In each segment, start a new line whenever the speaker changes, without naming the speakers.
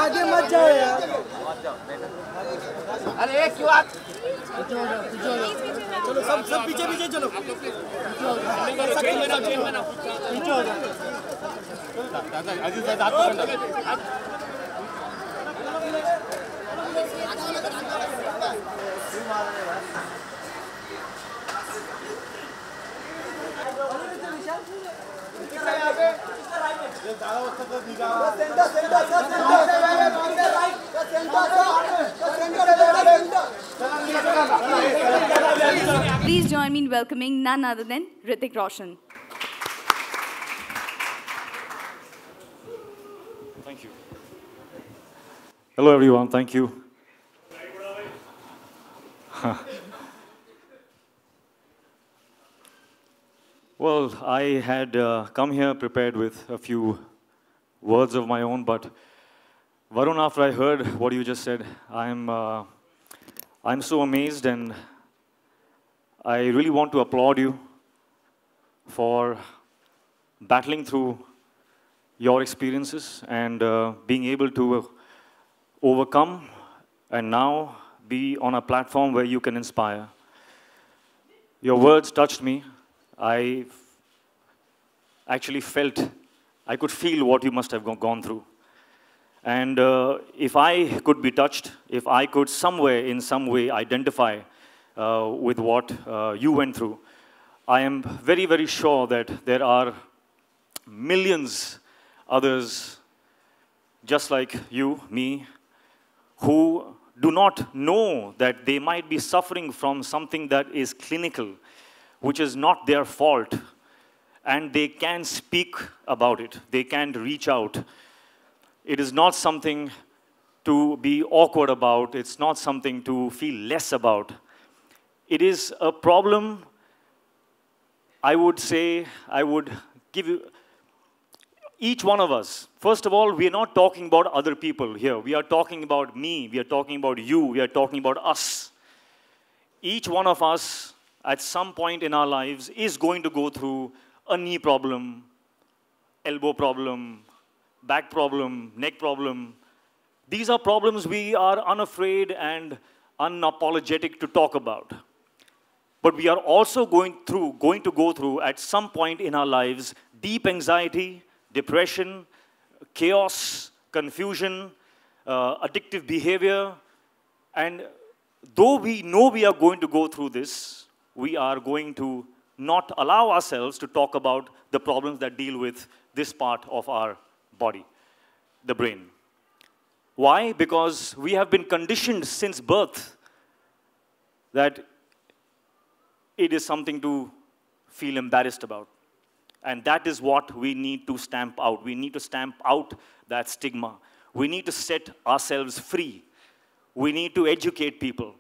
आगे मत जाओ यार। अरे एक क्यों आप चलो सब पीछे पीछे चलो। पीछे हो जाओ।
Please join me in welcoming none other than Hrithik Roshan.
Thank you. Hello, everyone. Thank you. Well, I had come here prepared with a few words of my own, but Varun, after I heard what you just said, I'm so amazed, and I really want to applaud you for battling through your experiences and being able to overcome and now be on a platform where you can inspire. Your words touched me. I actually I could feel what you must have gone through. And if I could be touched, if I could somewhere, in some way, identify with what you went through, I am very, very sure that there are millions others just like you, me, who do not know that they might be suffering from something that is clinical, which is not their fault, and they can speak about it. They can reach out. It is not something to be awkward about. It's not something to feel less about. It is a problem, I would say, I would give you, each one of us, first of all, we are not talking about other people here. We are talking about me. We are talking about you. We are talking about us. Each one of us, at some point in our lives, is going to go through a knee problem, elbow problem, back problem, neck problem. These are problems we are unafraid and unapologetic to talk about. But we are also going to go through, at some point in our lives, deep anxiety, depression, chaos, confusion, addictive behavior. And though we know we are going to go through this, we are going to not allow ourselves to talk about the problems that deal with this part of our body, the brain. Why? Because we have been conditioned since birth that it is something to feel embarrassed about. And that is what we need to stamp out. We need to stamp out that stigma. We need to set ourselves free. We need to educate people.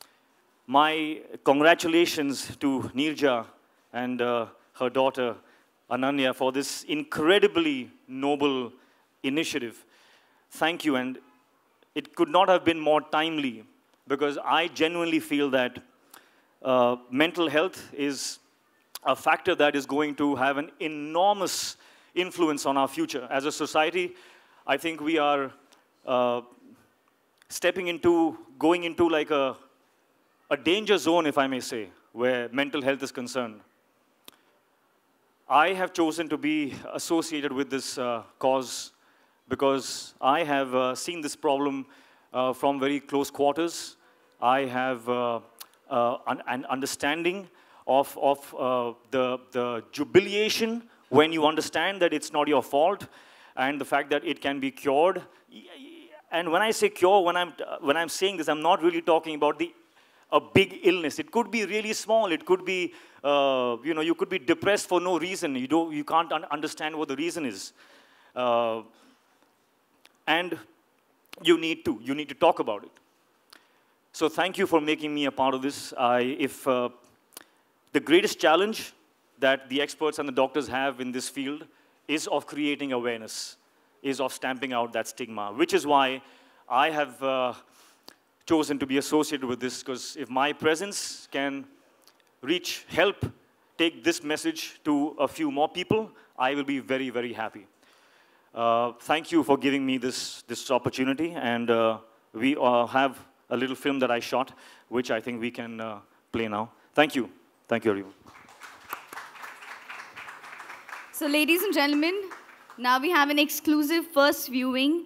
My congratulations to Neerja and her daughter, Ananya, for this incredibly noble initiative. Thank you, and it could not have been more timely, because I genuinely feel that mental health is a factor that is going to have an enormous influence on our future. As a society, I think we are going into like a danger zone, if I may say, where mental health is concerned. I have chosen to be associated with this cause because I have seen this problem from very close quarters. I have an understanding of the jubilation when you understand that it's not your fault, and the fact that it can be cured. And when I say cure, when I'm saying this, I'm not really talking about a big illness. It could be really small. It could be, you could be depressed for no reason. You can't understand what the reason is. And you need to talk about it. So thank you for making me a part of this. The greatest challenge that the experts and the doctors have in this field is of creating awareness, is of stamping out that stigma, which is why I have chosen to be associated with this, because if my presence can take this message to a few more people, I will be very, very happy. thank you for giving me this opportunity. And we have a little film that I shot, which I think we can play now. Thank you. Thank you, everyone.
So, ladies and gentlemen, now we have an exclusive first viewing.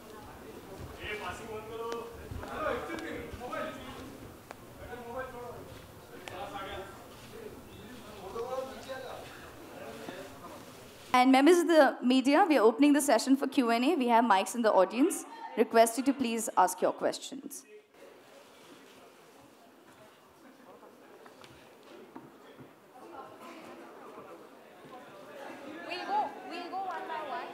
And members of the media, we are opening the session for Q&A. We have mics in the audience. Request you to please ask your questions.
We'll go one by one.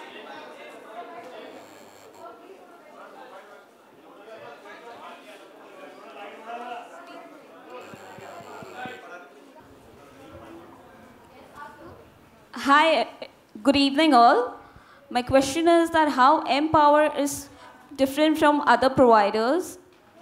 Hi, good evening all. My question is that how Empower is different from other providers.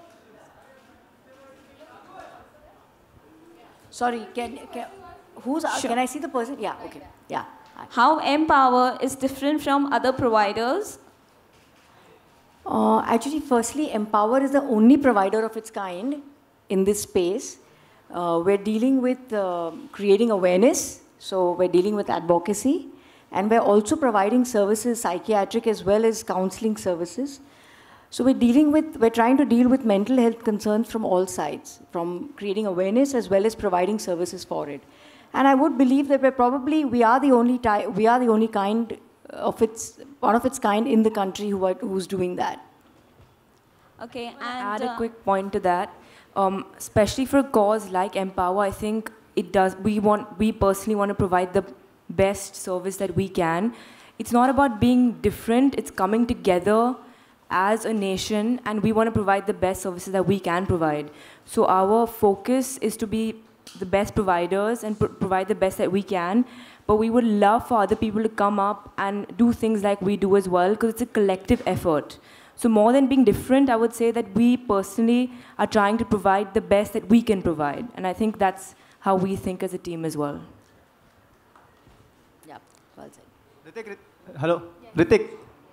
Sorry, can I see the person? Yeah, okay. Yeah.
How Empower is different from other providers.
Actually, firstly, Empower is the only provider of its kind in this space. We're dealing with creating awareness, so we're dealing with advocacy, and we're also providing services, psychiatric as well as counseling services. So we're trying to deal with mental health concerns from all sides, from creating awareness as well as providing services for it. And I would believe that we are the only kind of one of its kind in the country who's doing that.
Okay, and
add a quick point to that. Especially for a cause like Empower, I think it does. We personally want to provide the best service that we can. It's not about being different. It's coming together as a nation, and we want to provide the best services that we can provide. So our focus is to be the best providers and provide the best that we can. But we would love for other people to come up and do things like we do as well, because it's a collective effort. So more than being different, I would say that we personally are trying to provide the best that we can provide. And I think that's how we think as a team as well.
Yeah, well said.
Ritik, hello. Yes. Ritik.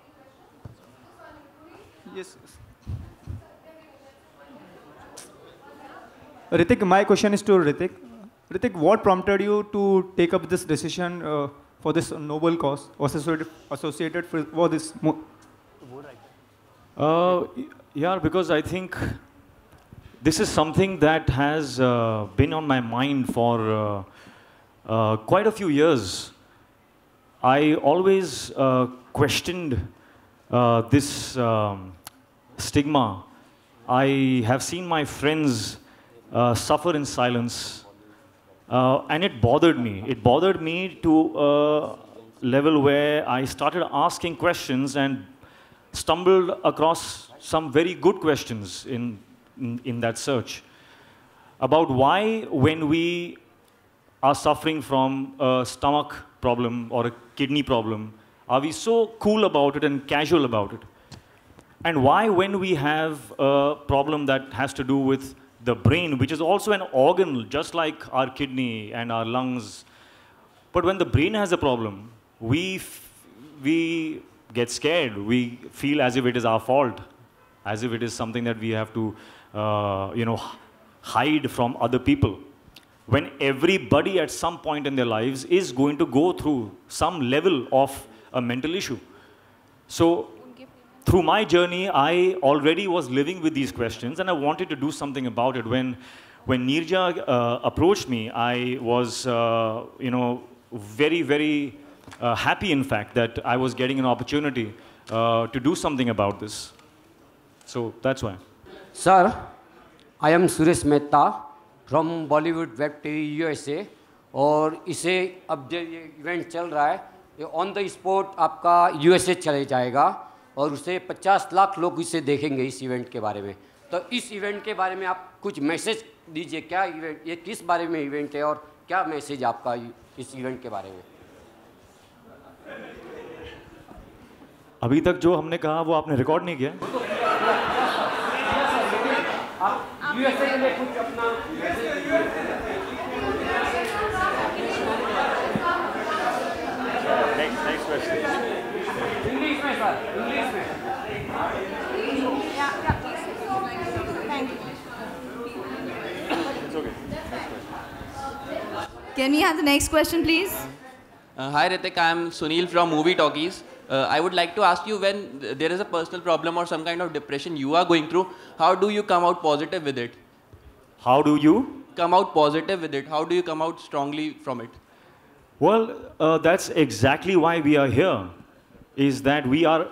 Yes. Ritik, my question is to Ritik. Ritik, what prompted you to take up this decision for this noble cause associated for this?
Yeah, because I think this is something that has been on my mind for quite a few years. I always questioned this stigma. I have seen my friends suffer in silence, and it bothered me. It bothered me to a level where I started asking questions and stumbled across some very good questions in that search about why, when we are suffering from a stomach problem or a kidney problem, are we so cool about it and casual about it? And why, when we have a problem that has to do with the brain, which is also an organ just like our kidney and our lungs, but when the brain has a problem, we get scared. We feel as if it is our fault, as if it is something that we have to, hide from other people. When everybody at some point in their lives is going to go through some level of a mental issue. So through my journey, I already was living with these questions, and I wanted to do something about it. When Neerja approached me, I was, very, very happy, in fact, that I was getting an opportunity to do something about this. So that's why.
Sir, I am Suresh Mehta from Bollywood Web TV USA. और इसे अब जो ये event चल रहा है, ये on the spot आपका यूएसए चले जाएगा और उसे 50 लाख लोग इसे देखेंगे इस इवेंट के बारे में. तो इस इवेंट के बारे में आप कुछ मैसेज दीजिए. क्या इवेंट, ये किस बारे में इवेंट है और क्या मैसेज आपका इस इवेंट के बारे में?
अभी तक जो हमने कहा वो आपने रिकॉर्ड नहीं किया.
आप यूएसए में कुछ अपना
next question.
Can we have the next question, please?
Hi Ritik, I am Sunil from Movie Talkies. I would like to ask you, when there is a personal problem or some kind of depression you are going through, how do you come out positive with it?
How do you?
Come out positive with it. How do you come out strongly from it?
Well, that's exactly why we are here. Is that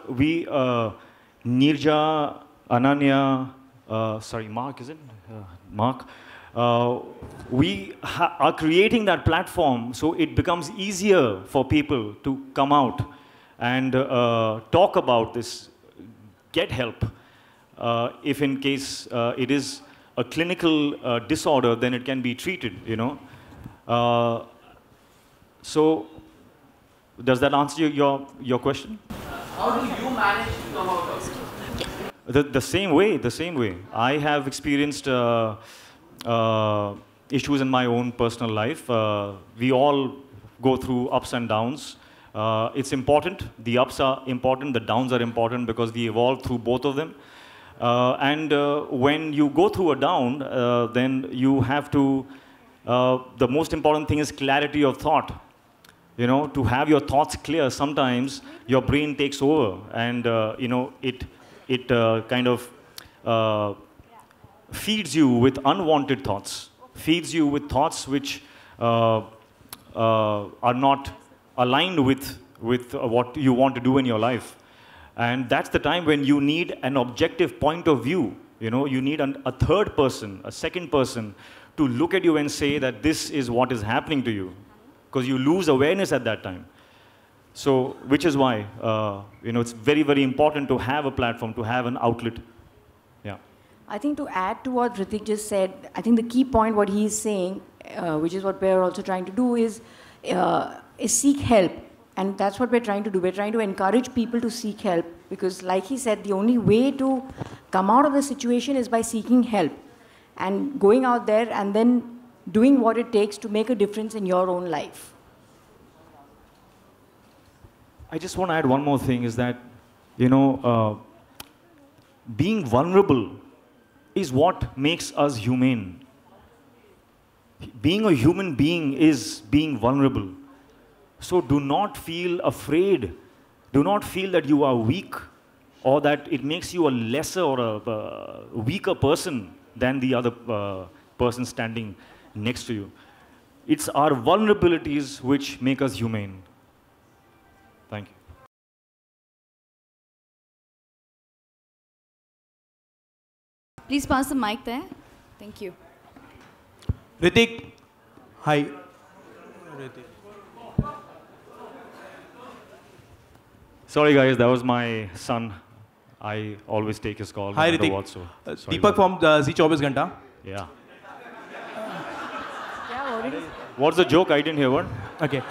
Nirja, Ananya, sorry, Mark, is it? Mark. We are creating that platform so it becomes easier for people to come out and talk about this, get help. If in case it is a clinical disorder, then it can be treated, you know. So, does that answer your question?
How do you manage to come out of it?
The same way. I have experienced issues in my own personal life. We all go through ups and downs. It's important. The ups are important. The downs are important because we evolve through both of them. And when you go through a down, then you have to, the most important thing is clarity of thought. You know, to have your thoughts clear, sometimes your brain takes over and, you know, it kind of feeds you with unwanted thoughts, feeds you with thoughts which are not aligned with what you want to do in your life. And that's the time when you need an objective point of view. You know, you need a third person, a second person to look at you and say that this is what is happening to you. Because you lose awareness at that time. So, which is why, you know, it's very, very important to have a platform, to have an outlet. Yeah.
I think to add to what Ritik just said, I think the key point what he is saying, which is what we're also trying to do, is seek help. And that's what we're trying to do. We're trying to encourage people to seek help. Because like he said, the only way to come out of the situation is by seeking help. And going out there and then doing what it takes to make a difference in your own life.
I just want to add one more thing, is that, you know, being vulnerable is what makes us humane. Being a human being is being vulnerable. So do not feel afraid. Do not feel that you are weak or that it makes you a lesser or a weaker person than the other person standing next to you. It's our vulnerabilities which make us humane. Thank you.
Please pass the mic there. Thank you.
Ritik, hi. Ritik.
Sorry guys, that was my son. I always take his call.
Hi
no matter
Ritik.
what, so sorry
Deepak
about
from Zee 24 Ghanta.
Yeah. What's the joke? I didn't hear what?
Okay.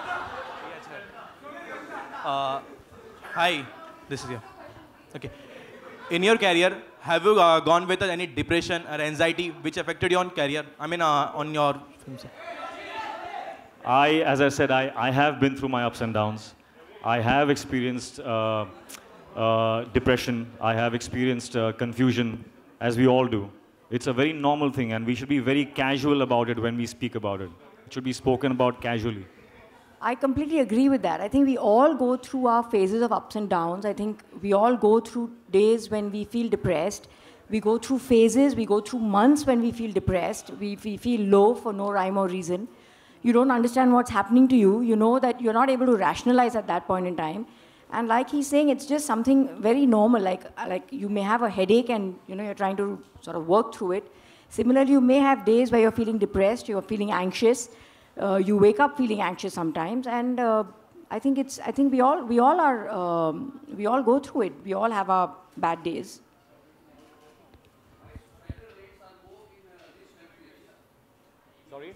Hi, this is you. Okay. In your career, have you gone with any depression or anxiety which affected your career? I mean, on your films?
As I said, I have been through my ups and downs. I have experienced depression. I have experienced confusion, as we all do. It's a very normal thing, and we should be very casual about it when we speak about it. It should be spoken about casually.
I completely agree with that. I think we all go through our phases of ups and downs. I think we all go through days when we feel depressed. We go through phases, we go through months when we feel depressed. We feel low for no rhyme or reason. You don't understand what's happening to you. You know that you're not able to rationalize at that point in time. And like he's saying, it's just something very normal. Like you may have a headache and you're trying to sort of work through it. Similarly, you may have days where you're feeling depressed, you're feeling anxious. You wake up feeling anxious sometimes, and I think we all go through it. We all have our bad days.
Sorry?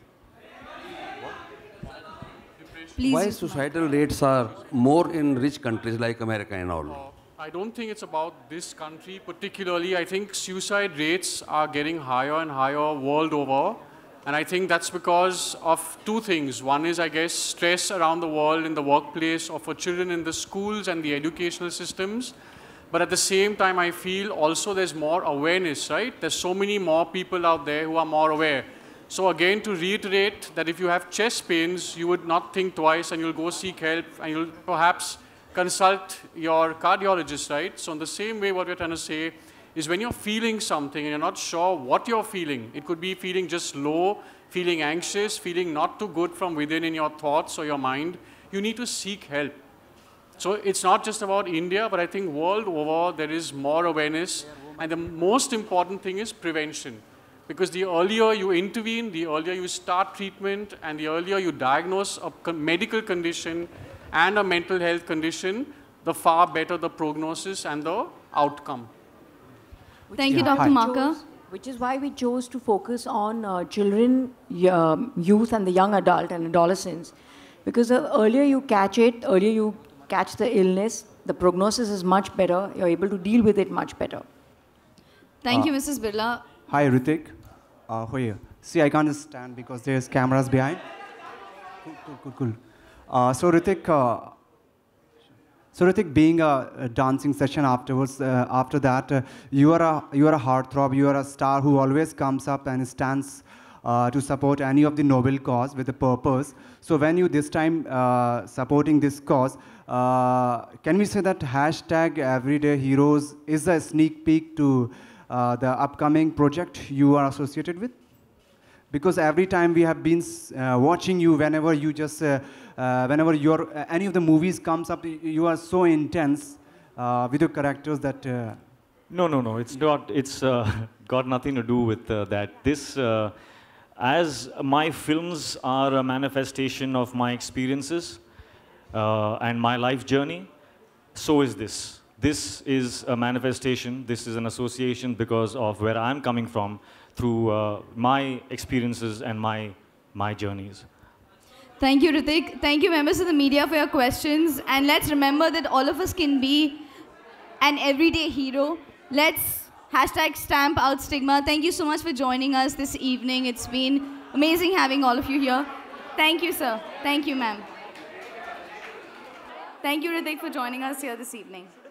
Please.
Why societal rates are more in rich countries like America and all?
I don't think it's about this country particularly. I think suicide rates are getting higher and higher world over. And I think that's because of two things. One is, I guess, stress around the world in the workplace or for children in the schools and the educational systems. But at the same time, I feel also there's more awareness, right? There's so many more people out there who are more aware. So again, to reiterate that if you have chest pains, you would not think twice and you'll go seek help and you'll perhaps consult your cardiologist, right? So in the same way, what we're trying to say is when you're feeling something and you're not sure what you're feeling, it could be feeling just low, feeling anxious, feeling not too good from within in your thoughts or your mind, you need to seek help. So it's not just about India, but I think world over there is more awareness. And the most important thing is prevention. Because the earlier you intervene, the earlier you start treatment, and the earlier you diagnose a medical condition and a mental health condition, the far better the prognosis and the outcome.
Thank you, Dr. Marker.
Which is why we chose to focus on children, youth, and the young adult and adolescents. Because the earlier you catch it, earlier you catch the illness, the prognosis is much better. You're able to deal with it much better.
Thank you, Mrs. Birla.
Hi, Ritik. Here. See, I can't stand because there's cameras behind. Cool. So Ritik, being a dancing session afterwards, after that, you are a heartthrob. You are a star who always comes up and stands to support any of the noble cause with a purpose. So when you this time supporting this cause, can we say that hashtag Everyday Heroes is a sneak peek to the upcoming project you are associated with? Because every time we have been watching you, whenever you just, whenever any of the movies comes up, you are so intense with your characters that...
No, it's not, it's got nothing to do with that. This, as my films are a manifestation of my experiences and my life journey, so is this. This is a manifestation, this is an association because of where I'm coming from through my experiences and my journeys.
Thank you, Ritik. Thank you, members of the media, for your questions. And let's remember that all of us can be an everyday hero. Let's hashtag stamp out stigma. Thank you so much for joining us this evening. It's been amazing having all of you here. Thank you, sir. Thank you, ma'am. Thank you, Ritik, for joining us here this evening.